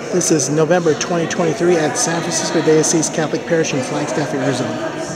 This is November 2023 at San Francisco de Asis Catholic Parish in Flagstaff, Arizona.